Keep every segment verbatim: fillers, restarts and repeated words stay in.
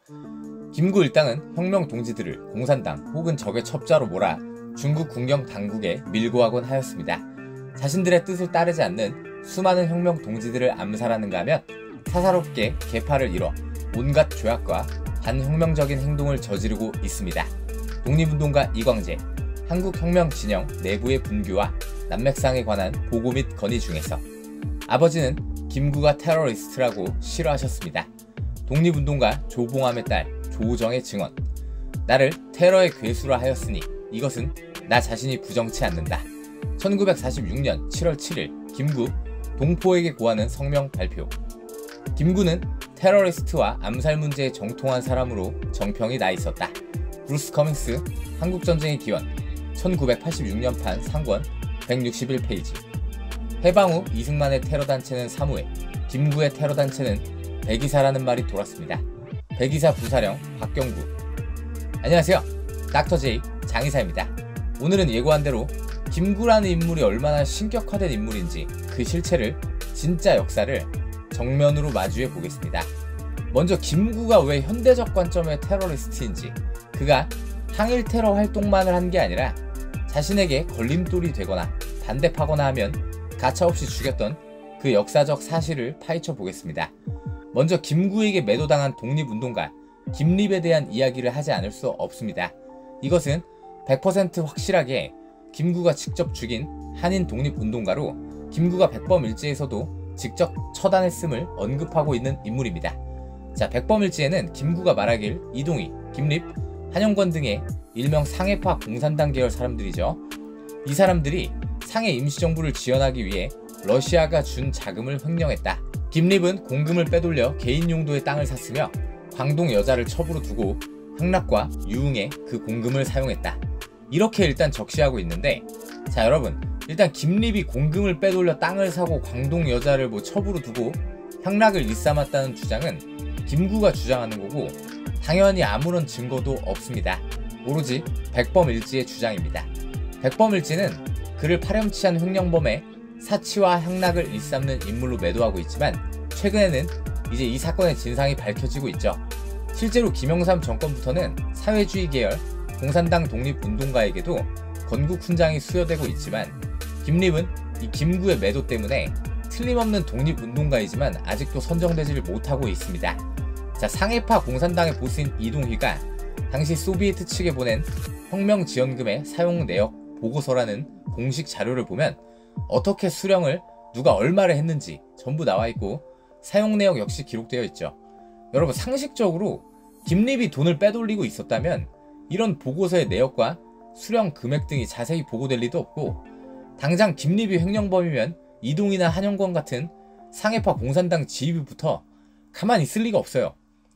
김구 일당은 혁명 동지들을 공산당 혹은 적의 첩자로 몰아 중국 국영 당국에 밀고 하곤 하였습니다. 자신들의 뜻을 따르지 않는 수많은 혁명 동지들을 암살하는가 하면 사사롭게 계파를 이뤄 온갖 죄악과 반혁명적인 행동을 저지르고 있습니다. 독립운동가 이광재, 한국혁명진영 내부의 분규와 난맥상에 관한 보고 및 건의 중에서 아버지는 김구가 테러리스트라고 싫어하셨습니다. 독립운동가 조봉암의 딸 조정의 증언, 나를 테러의 괴수라 하였으니 이것은 나 자신이 부정치 않는다. 천구백사십육 년 칠월 칠일 김구 동포에게 고하는 성명 발표. 김구는 테러리스트와 암살 문제에 정통한 사람으로 정평이 나 있었다. 브루스 커밍스 한국전쟁의 기원 천구백팔십육 년판 상권 백육십일 페이지. 해방 후 이승만의 테러단체는 사무회, 김구의 테러단체는 백이사라는 말이 돌았습니다. 백이사 부사령 박경구. 안녕하세요. 닥터 제이 장의사입니다. 오늘은 예고한 대로 김구라는 인물이 얼마나 신격화된 인물인지 그 실체를, 진짜 역사를 정면으로 마주해 보겠습니다. 먼저 김구가 왜 현대적 관점의 테러리스트인지, 그가 항일 테러 활동만을 한 게 아니라 자신에게 걸림돌이 되거나 반대파거나 하면 가차없이 죽였던 그 역사적 사실을 파헤쳐 보겠습니다. 먼저 김구에게 매도당한 독립운동가 김립에 대한 이야기를 하지 않을 수 없습니다. 이것은 백 퍼센트 확실하게 김구가 직접 죽인 한인 독립운동가로 김구가 백범일지에서도 직접 처단했음을 언급하고 있는 인물입니다. 자, 백범일지에는 김구가 말하길 이동희, 김립, 한영권 등의 일명 상해파 공산당 계열 사람들이죠. 이 사람들이 상해 임시정부를 지원하기 위해 러시아가 준 자금을 횡령했다. 김립은 공금을 빼돌려 개인 용도의 땅을 샀으며 광동 여자를 첩으로 두고 향락과 유흥에 그 공금을 사용했다. 이렇게 일단 적시하고 있는데, 자 여러분, 일단 김립이 공금을 빼돌려 땅을 사고 광동 여자를 뭐 첩으로 두고 향락을 일삼았다는 주장은 김구가 주장하는 거고 당연히 아무런 증거도 없습니다. 오로지 백범일지의 주장입니다. 백범일지는 그를 파렴치한 횡령범에 사치와 향락을 일삼는 인물로 매도하고 있지만 최근에는 이제 이 사건의 진상이 밝혀지고 있죠. 실제로 김영삼 정권부터는 사회주의 계열 공산당 독립운동가에게도 건국 훈장이 수여되고 있지만 김립은 이 김구의 매도 때문에 틀림없는 독립운동가이지만 아직도 선정되지를 못하고 있습니다. 자, 상해파 공산당의 보스인 이동휘가 당시 소비에트 측에 보낸 혁명지원금의 사용 내역 보고서라는 공식 자료를 보면 어떻게 수령을 누가 얼마를 했는지 전부 나와있고 사용 내역 역시 기록되어 있죠. 여러분, 상식적으로 김립이 돈을 빼돌리고 있었다면 이런 보고서의 내역과 수령 금액 등이 자세히 보고될 리도 없고, 당장 김립이 횡령범이면 이동이나 한영권 같은 상해파 공산당 지휘부부터 가만히 있을 리가 없어요.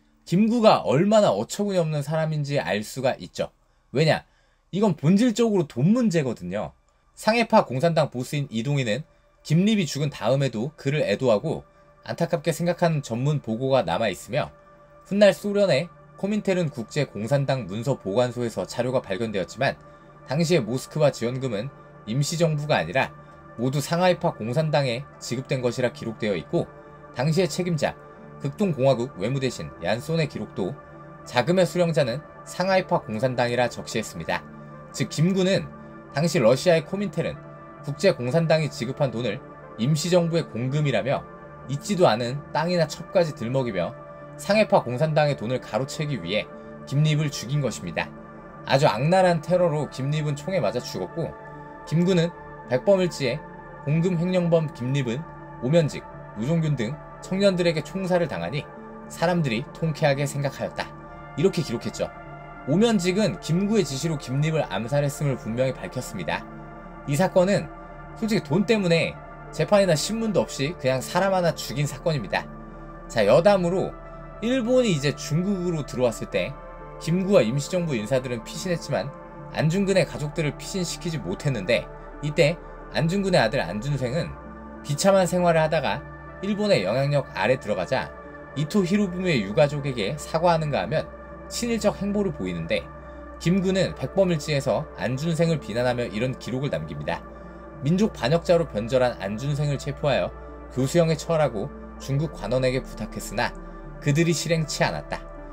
김구가 얼마나 어처구니 없는 사람인지 알 수가 있죠. 왜냐? 이건 본질적으로 돈 문제거든요. 상해파 공산당 보스인 이동희는 김립이 죽은 다음에도 그를 애도하고 안타깝게 생각하는 전문 보고가 남아있으며, 훗날 소련의 코민테른 국제공산당 문서 보관소에서 자료가 발견되었지만 당시의 모스크바 지원금은 임시정부가 아니라 모두 상하이파 공산당에 지급된 것이라 기록되어 있고, 당시의 책임자 극동공화국 외무대신 얀손의 기록도 자금의 수령자는 상하이파 공산당이라 적시했습니다. 즉 김구는 당시 러시아의 코민테른 국제공산당이 지급한 돈을 임시정부의 공금이라며 있지도 않은 땅이나 첩까지 들먹이며 상해파 공산당의 돈을 가로채기 위해 김립을 죽인 것입니다. 아주 악랄한 테러로 김립은 총에 맞아 죽었고, 김구는 백범일지에 공금 횡령범 김립은 오면직, 노종균 등 청년들에게 총살을 당하니 사람들이 통쾌하게 생각하였다. 이렇게 기록했죠. 오면직은 김구의 지시로 김립을 암살했음을 분명히 밝혔습니다. 이 사건은 솔직히 돈 때문에 재판이나 신문도 없이 그냥 사람 하나 죽인 사건입니다. 자, 여담으로 일본이 이제 중국으로 들어왔을 때 김구와 임시정부 인사들은 피신했지만 안중근의 가족들을 피신시키지 못했는데, 이때 안중근의 아들 안준생은 비참한 생활을 하다가 일본의 영향력 아래 들어가자 이토 히로부미의 유가족에게 사과하는가 하면 친일적 행보를 보이는데, 김구는 백범일지에서 안준생을 비난하며 이런 기록을 남깁니다. 민족 반역자로 변절한 안준생을 체포하여 교수형에 처하라고 중국 관원에게 부탁했으나 그들이 실행치 않았다.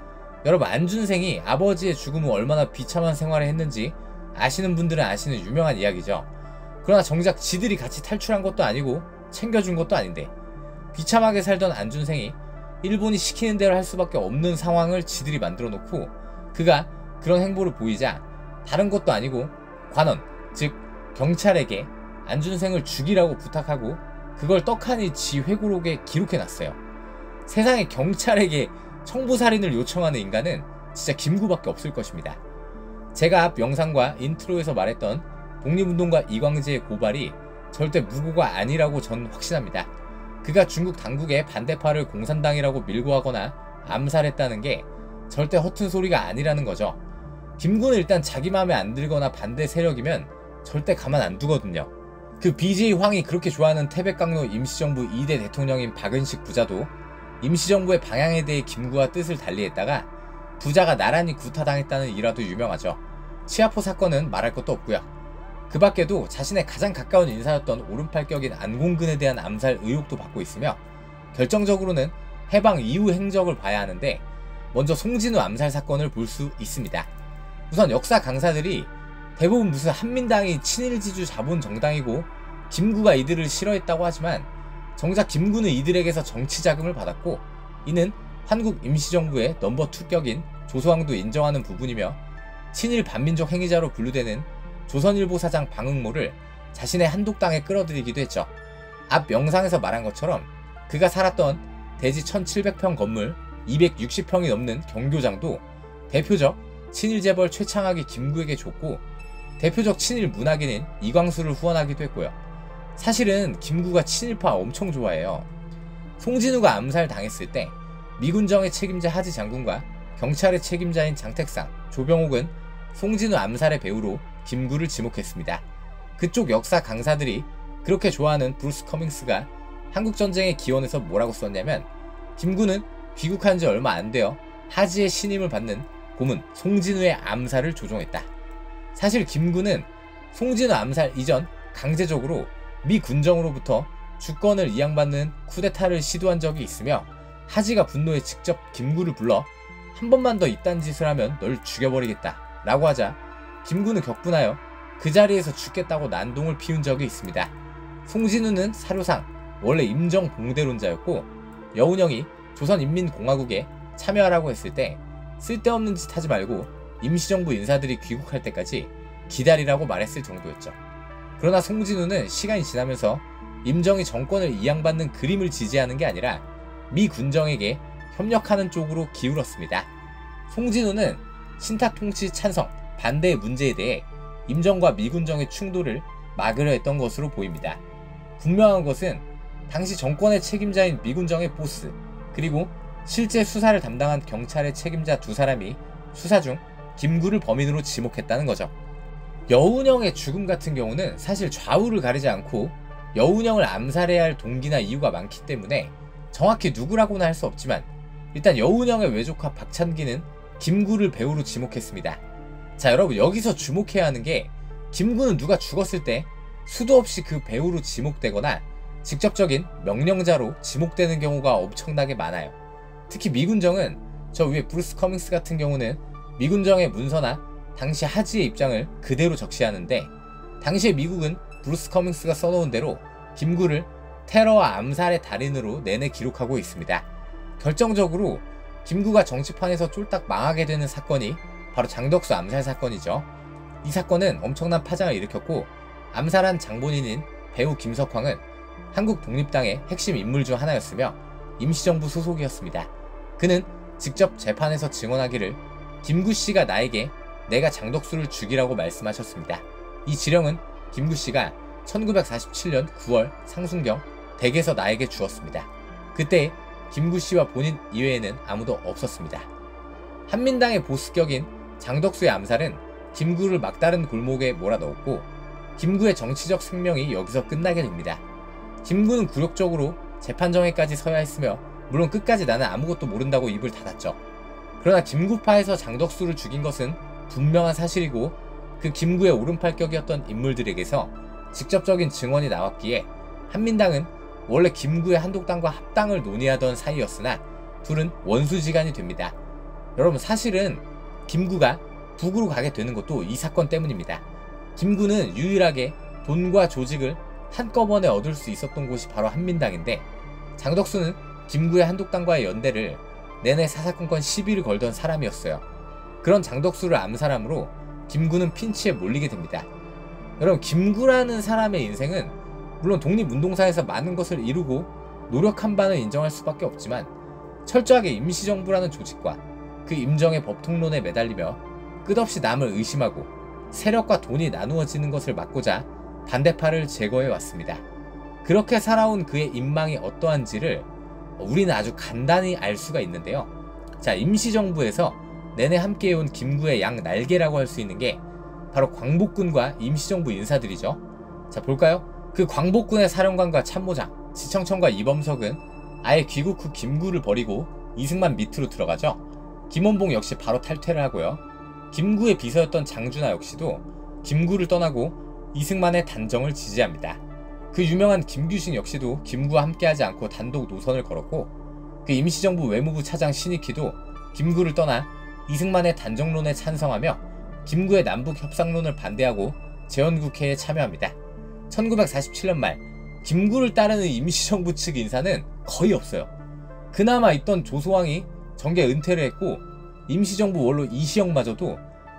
여러분, 안준생이 아버지의 죽음 후 얼마나 비참한 생활을 했는지 아시는 분들은 아시는 유명한 이야기죠. 그러나 정작 지들이 같이 탈출한 것도 아니고 챙겨준 것도 아닌데 비참하게 살던 안준생이 일본이 시키는 대로 할 수밖에 없는 상황을 지들이 만들어 놓고 그가 그런 행보를 보이자 다른 것도 아니고 관원, 즉 경찰에게 안준생을 죽이라고 부탁하고 그걸 떡하니 지 회고록에 기록해놨어요. 세상에 경찰에게 청부살인을 요청하는 인간은 진짜 김구밖에 없을 것입니다. 제가 앞 영상과 인트로에서 말했던 독립운동가 이광재의 고발이 절대 무고가 아니라고 전 확신합니다. 그가 중국 당국의 반대파를 공산당이라고 밀고 하거나 암살했다는 게 절대 허튼 소리가 아니라는 거죠. 김구는 일단 자기 마음에 안 들거나 반대 세력이면 절대 가만 안 두거든요. 그 비제이 황이 그렇게 좋아하는 태백강로 임시정부 이 대 대통령인 박은식 부자도 임시정부의 방향에 대해 김구와 뜻을 달리했다가 부자가 나란히 구타당했다는 일화도 유명하죠. 치아포 사건은 말할 것도 없고요. 그 밖에도 자신의 가장 가까운 인사였던 오른팔격인 안공근에 대한 암살 의혹도 받고 있으며 결정적으로는 해방 이후 행적을 봐야 하는데 먼저 송진우 암살 사건을 볼 수 있습니다. 우선 역사 강사들이 대부분 무슨 한민당이 친일지주 자본 정당이고 김구가 이들을 싫어했다고 하지만 정작 김구는 이들에게서 정치 자금을 받았고 이는 한국 임시정부의 넘버 투 격인 조소왕도 인정하는 부분이며 친일 반민족 행위자로 분류되는 조선일보 사장 방응모를 자신의 한독당에 끌어들이기도 했죠. 앞 영상에서 말한 것처럼 그가 살았던 대지 천칠백 평 건물 이백육십 평이 넘는 경교장도 대표적 친일재벌 최창학이 김구에게 줬고 대표적 친일 문학인인 이광수를 후원하기도 했고요. 사실은 김구가 친일파 엄청 좋아해요. 송진우가 암살 당했을 때 미군정의 책임자 하지 장군과 경찰의 책임자인 장택상, 조병옥은 송진우 암살의 배우로 김구를 지목했습니다. 그쪽 역사 강사들이 그렇게 좋아하는 브루스 커밍스가 한국전쟁의 기원에서 뭐라고 썼냐면 김구는 귀국한 지 얼마 안 되어 하지의 신임을 받는 고문 송진우의 암살을 조종했다. 사실 김구는 송진우 암살 이전 강제적으로 미 군정으로부터 주권을 이양받는 쿠데타를 시도한 적이 있으며 하지가 분노에 직접 김구를 불러 한 번만 더 이딴 짓을 하면 널 죽여버리겠다 라고 하자 김구는 격분하여 그 자리에서 죽겠다고 난동을 피운 적이 있습니다. 송진우는 사료상 원래 임정봉대론자였고 여운형이 조선인민공화국에 참여하라고 했을 때 쓸데없는 짓 하지 말고 임시정부 인사들이 귀국할 때까지 기다리라고 말했을 정도였죠. 그러나 송진우는 시간이 지나면서 임정이 정권을 이양받는 그림을 지지하는 게 아니라 미 군정에게 협력하는 쪽으로 기울었습니다. 송진우는 신탁 통치 찬성, 반대의 문제에 대해 임정과 미군정의 충돌을 막으려 했던 것으로 보입니다. 분명한 것은 당시 정권의 책임자인 미군정의 보스, 그리고 실제 수사를 담당한 경찰의 책임자 두 사람이 수사 중 김구를 범인으로 지목했다는 거죠. 여운형의 죽음 같은 경우는 사실 좌우를 가리지 않고 여운형을 암살해야 할 동기나 이유가 많기 때문에 정확히 누구라고는 할 수 없지만 일단 여운형의 외조카 박찬기는 김구를 배우로 지목했습니다. 자, 여러분, 여기서 주목해야 하는 게 김구는 누가 죽었을 때 수도 없이 그 배우로 지목되거나 직접적인 명령자로 지목되는 경우가 엄청나게 많아요. 특히 미군정은 저 위에 브루스 커밍스 같은 경우는 미군정의 문서나 당시 하지의 입장을 그대로 적시하는데 당시의 미국은 브루스 커밍스가 써놓은 대로 김구를 테러와 암살의 달인으로 내내 기록하고 있습니다. 결정적으로 김구가 정치판에서 쫄딱 망하게 되는 사건이 바로 장덕수 암살 사건이죠. 이 사건은 엄청난 파장을 일으켰고 암살한 장본인인 배우 김석황은 한국 독립당의 핵심 인물 중 하나였으며 임시정부 소속이었습니다. 그는 직접 재판에서 증언하기를 김구씨가 나에게 내가 장덕수를 죽이라고 말씀하셨습니다. 이 지령은 김구씨가 천구백사십칠 년 구월 상순경 댁에서 나에게 주었습니다. 그때 김구씨와 본인 이외에는 아무도 없었습니다. 한민당의 보스격인 장덕수의 암살은 김구를 막다른 골목에 몰아넣었고 김구의 정치적 생명이 여기서 끝나게 됩니다. 김구는 굴욕적으로 재판정에까지 서야 했으며 물론 끝까지 나는 아무것도 모른다고 입을 닫았죠. 그러나 김구파에서 장덕수를 죽인 것은 분명한 사실이고 그 김구의 오른팔격이었던 인물들에게서 직접적인 증언이 나왔기에 한민당은 원래 김구의 한독당과 합당을 논의하던 사이였으나 둘은 원수지간이 됩니다. 여러분, 사실은 김구가 북으로 가게 되는 것도 이 사건 때문입니다. 김구는 유일하게 돈과 조직을 한꺼번에 얻을 수 있었던 곳이 바로 한민당인데, 장덕수는 김구의 한독당과의 연대를 내내 사사건건 시비를 걸던 사람이었어요. 그런 장덕수를 암살함으로 김구는 핀치에 몰리게 됩니다. 여러분, 김구라는 사람의 인생은 물론 독립운동사에서 많은 것을 이루고 노력한 바는 인정할 수밖에 없지만, 철저하게 임시정부라는 조직과 그 임정의 법통론에 매달리며 끝없이 남을 의심하고 세력과 돈이 나누어지는 것을 막고자 반대파를 제거해 왔습니다. 그렇게 살아온 그의 인망이 어떠한지를 우리는 아주 간단히 알 수가 있는데요. 자, 임시정부에서 내내 함께해온 김구의 양 날개라고 할 수 있는 게 바로 광복군과 임시정부 인사들이죠. 자, 볼까요? 그 광복군의 사령관과 참모장, 지청천과 이범석은 아예 귀국 후 김구를 버리고 이승만 밑으로 들어가죠. 김원봉 역시 바로 탈퇴를 하고요. 김구의 비서였던 장준하 역시도 김구를 떠나고 이승만의 단정을 지지합니다. 그 유명한 김규식 역시도 김구와 함께하지 않고 단독 노선을 걸었고, 그 임시정부 외무부 차장 신익희도 김구를 떠나 이승만의 단정론에 찬성하며 김구의 남북 협상론을 반대하고 재헌국회에 참여합니다. 천구백사십칠 년 말 김구를 따르는 임시정부 측 인사는 거의 없어요. 그나마 있던 조소왕이 정계 은퇴를 했고, 임시정부 원로 이시영마저도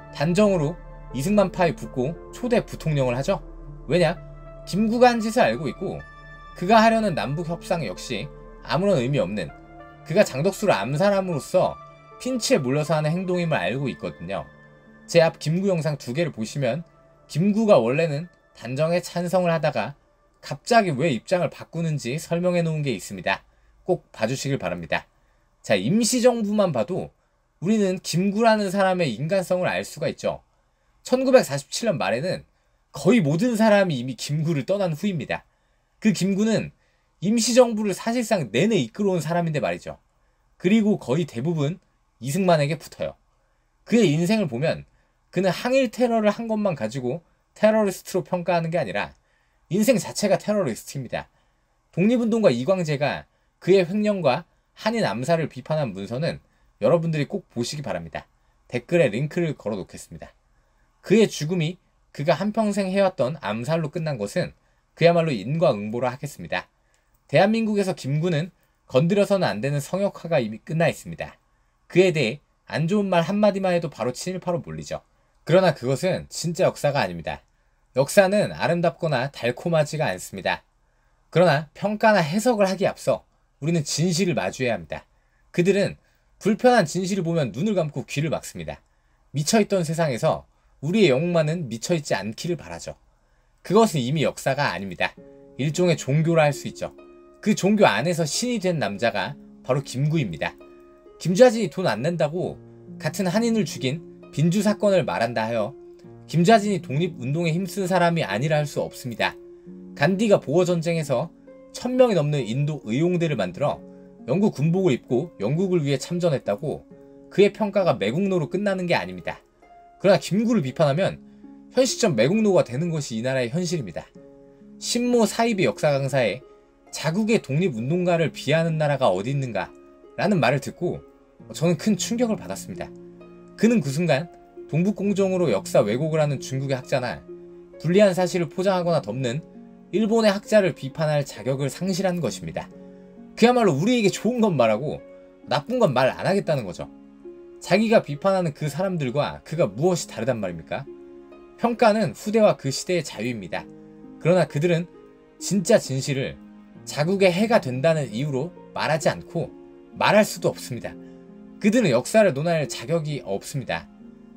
단정으로 이승만파에 붙고 초대 부통령을 하죠. 왜냐? 김구가 한 짓을 알고 있고, 그가 하려는 남북협상 역시 아무런 의미 없는, 그가 장덕수를 암살함으로써 핀치에 몰려서 하는 행동임을 알고 있거든요. 제 앞 김구 영상 두 개를 보시면 김구가 원래는 단정에 찬성을 하다가 갑자기 왜 입장을 바꾸는지 설명해 놓은 게 있습니다. 꼭 봐주시길 바랍니다. 자, 임시정부만 봐도 우리는 김구라는 사람의 인간성을 알 수가 있죠. 천구백사십칠 년 말에는 거의 모든 사람이 이미 김구를 떠난 후입니다. 그 김구는 임시정부를 사실상 내내 이끌어온 사람인데 말이죠. 그리고 거의 대부분 이승만에게 붙어요. 그의 인생을 보면 그는 항일 테러를 한 것만 가지고 테러리스트로 평가하는 게 아니라 인생 자체가 테러리스트입니다. 독립운동가 이광재가 그의 횡령과 한인 암살을 비판한 문서는 여러분들이 꼭 보시기 바랍니다. 댓글에 링크를 걸어 놓겠습니다. 그의 죽음이 그가 한평생 해왔던 암살로 끝난 것은 그야말로 인과응보라 하겠습니다. 대한민국에서 김구는 건드려서는 안 되는 성역화가 이미 끝나 있습니다. 그에 대해 안 좋은 말 한마디만 해도 바로 친일파로 몰리죠. 그러나 그것은 진짜 역사가 아닙니다. 역사는 아름답거나 달콤하지가 않습니다. 그러나 평가나 해석을 하기에 앞서 우리는 진실을 마주해야 합니다. 그들은 불편한 진실을 보면 눈을 감고 귀를 막습니다. 미쳐있던 세상에서 우리의 영웅만은 미쳐있지 않기를 바라죠. 그것은 이미 역사가 아닙니다. 일종의 종교라 할 수 있죠. 그 종교 안에서 신이 된 남자가 바로 김구입니다. 김좌진이 돈 안 낸다고 같은 한인을 죽인 빈주 사건을 말한다 하여 김좌진이 독립운동에 힘쓴 사람이 아니라 할 수 없습니다. 간디가 보어전쟁에서 천 명이 넘는 인도 의용대를 만들어 영국 군복을 입고 영국을 위해 참전했다고 그의 평가가 매국노로 끝나는 게 아닙니다. 그러나 김구를 비판하면 현 시점 매국노가 되는 것이 이 나라의 현실입니다. 신모 사이비 역사 강사에 자국의 독립운동가를 비하하는 나라가 어디 있는가 라는 말을 듣고 저는 큰 충격을 받았습니다. 그는 그 순간 동북공정으로 역사 왜곡을 하는 중국의 학자나 불리한 사실을 포장하거나 덮는 일본의 학자를 비판할 자격을 상실한 것입니다. 그야말로 우리에게 좋은 건 말하고 나쁜 건 말 안 하겠다는 거죠. 자기가 비판하는 그 사람들과 그가 무엇이 다르단 말입니까? 평가는 후대와 그 시대의 자유입니다. 그러나 그들은 진짜 진실을 자국의 해가 된다는 이유로 말하지 않고 말할 수도 없습니다. 그들은 역사를 논할 자격이 없습니다.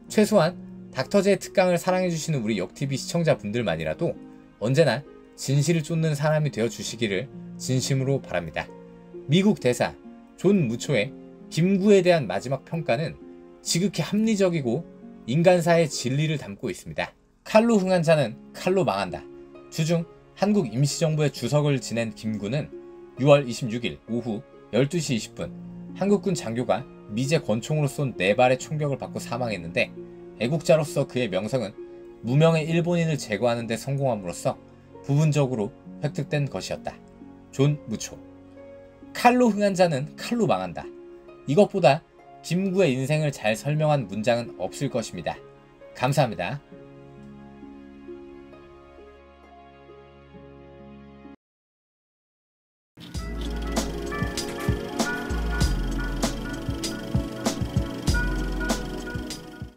최소한 닥터제의 특강을 사랑해주시는 우리 역티비 시청자분들만이라도 언제나 진실을 쫓는 사람이 되어주시기를 진심으로 바랍니다. 미국 대사 존 무초의 김구에 대한 마지막 평가는 지극히 합리적이고 인간사의 진리를 담고 있습니다. 칼로 흥한 자는 칼로 망한다. 주중 한국 임시정부의 주석을 지낸 김구는 유월 이십육일 오후 열두 시 이십 분 한국군 장교가 미제 권총으로 쏜 네 발의 총격을 받고 사망했는데, 애국자로서 그의 명성은 무명의 일본인을 제거하는 데 성공함으로써 부분적으로 획득된 것이었다. 존 무초. 칼로 흥한 자는 칼로 망한다. 이것보다 김구의 인생을 잘 설명한 문장은 없을 것입니다. 감사합니다.